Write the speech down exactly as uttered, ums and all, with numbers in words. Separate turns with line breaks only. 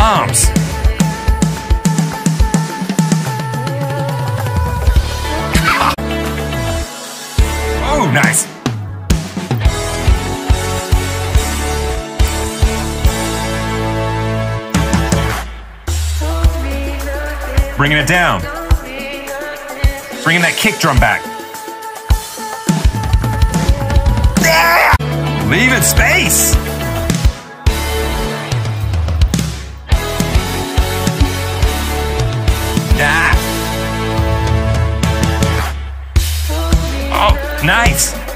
bombs. Oh, nice. Bringing it down. Bringing that kick drum back. Yeah! Leaving space. Ah. Oh, nice.